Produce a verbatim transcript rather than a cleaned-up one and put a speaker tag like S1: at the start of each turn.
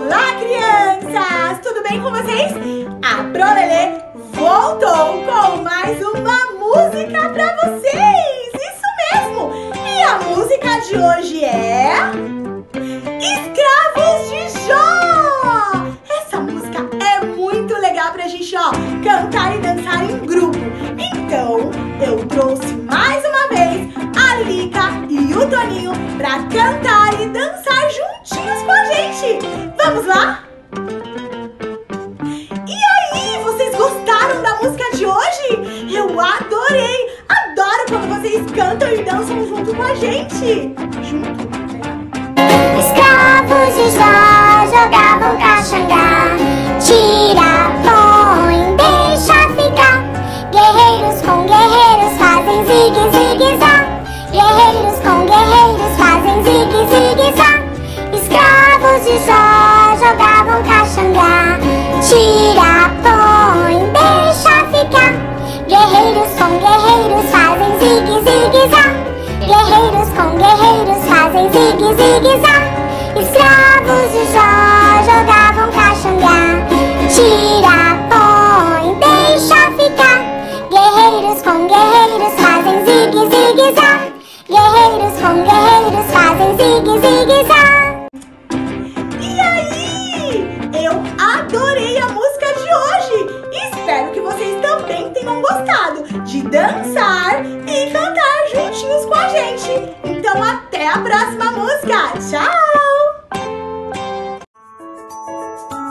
S1: Olá, crianças! Tudo bem com vocês? A Prolelê voltou com mais uma música pra vocês! Isso mesmo! E a música de hoje é... Escravos de Jó! Essa música é muito legal pra gente, ó, cantar e dançar em grupo. Então, eu trouxe mais uma vez a Lica e o Toninho pra cantar e dançar juntinhos com a gente. Vamos lá? E aí, vocês gostaram da música de hoje? Eu adorei! Adoro quando vocês cantam e dançam junto com a gente. Junto.
S2: Escravos de Jó jogavam caxangá. Tira, põe, deixa ficar. Guerreiros com guerreiros fazem zigue, zigue, zá. Guerreiros com guerreiros fazem zigue, zigue, zá. Escravos de Jó jogavam caxangá. Tira, põe, deixa ficar. Guerreiros com guerreiros fazem zigue, zigue, zá. Guerreiros com guerreiros fazem zigue, zigue, zá. Escravos de Jó jogavam caxangá. Tira, põe, deixa ficar. Guerreiros com guerreiros fazem zigue, zigue, zá. Guerreiros com guerreiros fazem zigue, zigue, zá.
S1: E aí? Eu adorei a música de hoje! Espero que vocês também tenham gostado de dançar e cantar juntinhos com a gente. Então até a próxima música! Tchau!